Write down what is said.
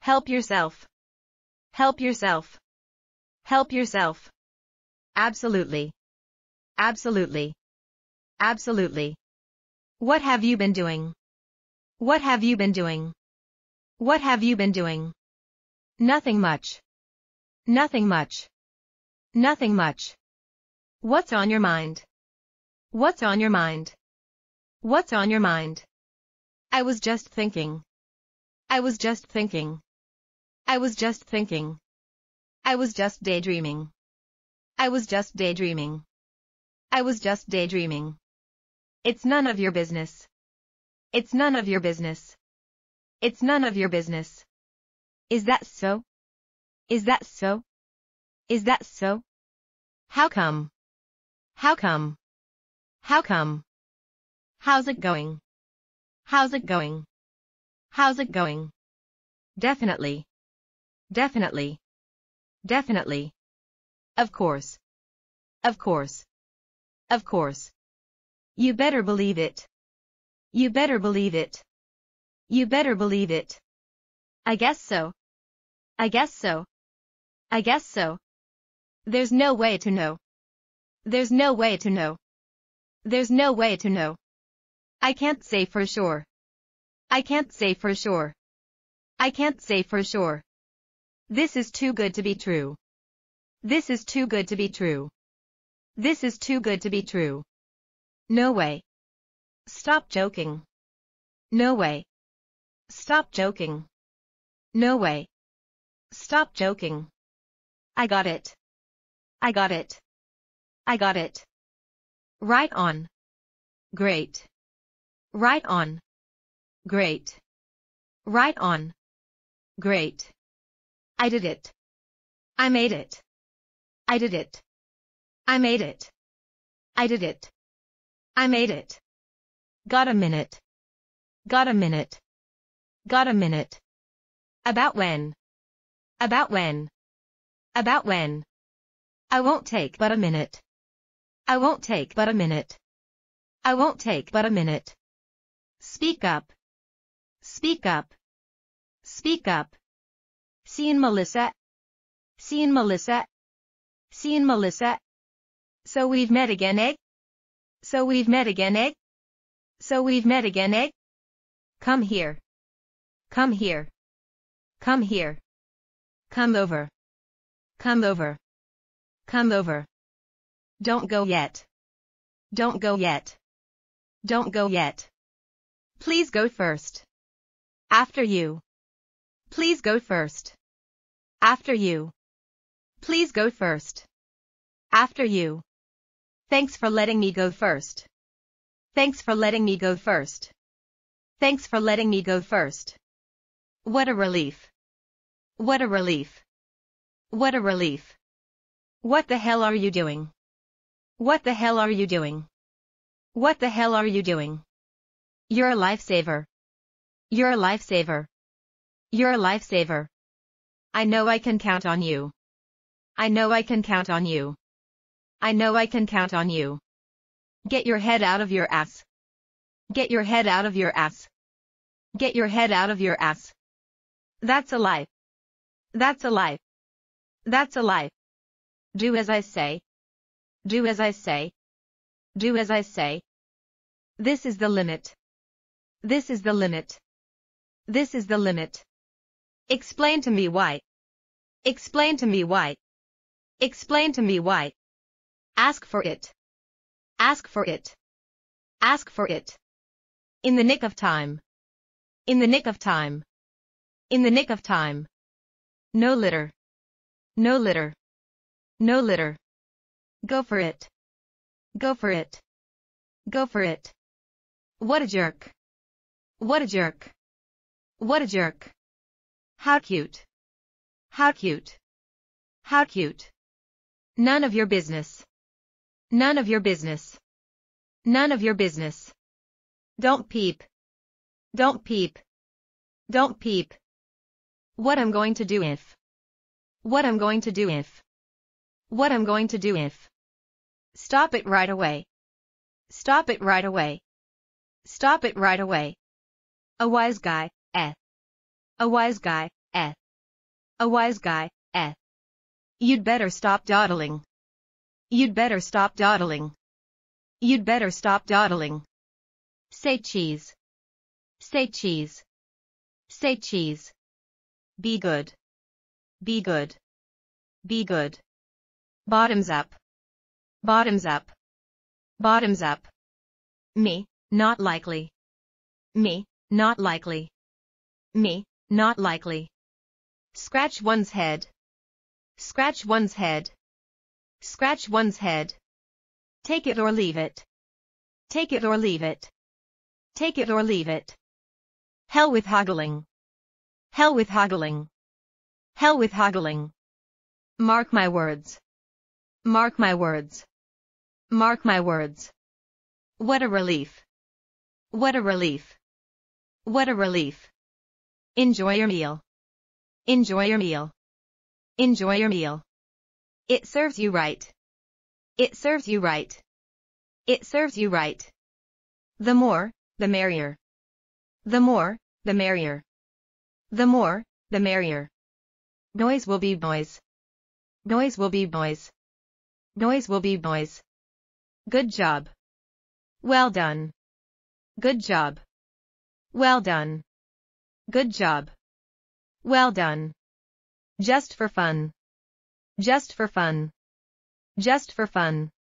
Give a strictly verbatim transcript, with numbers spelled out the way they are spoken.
Help yourself. Help yourself. Help yourself. Absolutely. Absolutely. Absolutely. What have you been doing? What have you been doing? What have you been doing? Nothing much. Nothing much. Nothing much. What's on your mind? What's on your mind? What's on your mind? I was just thinking. I was just thinking. I was just thinking. I was just daydreaming. I was just daydreaming. I was just daydreaming. It's none of your business. It's none of your business. It's none of your business. Is that so? Is that so? Is that so? How come? How come? How come? How's it going? How's it going? How's it going? Definitely. Definitely. Definitely. Of course. Of course. Of course. You better believe it. You better believe it. You better believe it. I guess so. I guess so. I guess so. There's no way to know. There's no way to know. There's no way to know. I can't say for sure. I can't say for sure. I can't say for sure. This is too good to be true. This is too good to be true. This is too good to be true. No way. Stop joking. No way. Stop joking. No way. Stop joking. I got it. I got it. I got it. Right on. Great. Right on. Great. Right on. Great. I did it. I made it. I did it. I made it. I did it. I made it. Got a minute. Got a minute. Got a minute. About when? About when? About when? I won't take but a minute. I won't take but a minute. I won't take but a minute. Speak up. Speak up. Speak up. Seen Melissa? Seen Melissa? Seen Melissa? So we've met again, eh? So we've met again, eh? So we've met again, eh? Come here. Come here. Come here. Come over. Come over. Come over. Don't go yet. Don't go yet. Don't go yet. Please go first. After you. Please go first. After you. Please go first. After you. Thanks for letting me go first. Thanks for letting me go first. Thanks for letting me go first. What a relief. What a relief. What a relief. What the hell are you doing? What the hell are you doing? What the hell are you doing? You're a lifesaver. You're a lifesaver. You're a lifesaver. I know I can count on you. I know I can count on you. I know I can count on you. Get your head out of your ass. Get your head out of your ass. Get your head out of your ass. That's a life. That's a life. That's a life. Do as I say. Do as I say. Do as I say. This is the limit. This is the limit. This is the limit. Explain to me why. Explain to me why. Explain to me why. Ask for it. Ask for it. Ask for it. In the nick of time. In the nick of time. In the nick of time. No litter. No litter. No litter. Go for it. Go for it. Go for it. What a jerk. What a jerk. What a jerk. How cute. How cute. How cute. None of your business. None of your business. None of your business. Don't peep. Don't peep. Don't peep. What I'm going to do if. What I'm going to do if. What I'm going to do if. Stop it right away. Stop it right away. Stop it right away. A wise guy, eh. A wise guy, eh. A wise guy, eh. You'd better stop dawdling. You'd better stop dawdling. You'd better stop dawdling. Say cheese. Say cheese. Say cheese. Be good. Be good. Be good. Bottoms up. Bottoms up. Bottoms up. Me, not likely. Me, not likely. Me, not likely. Scratch one's head. Scratch one's head. Scratch one's head. Take it or leave it. Take it or leave it. Take it or leave it. Hell with haggling. Hell with haggling. Hell with haggling. Mark my words. Mark my words. Mark my words. What a relief. What a relief. What a relief. Enjoy your meal. Enjoy your meal. Enjoy your meal. It serves you right. It serves you right. It serves you right. The more, the merrier. The more, the merrier. The more, the merrier. Noise will be noise. Noise will be noise. Noise will be noise. Good job. Well done. Good job. Well done. Good job. Well done. Just for fun. Just for fun. Just for fun.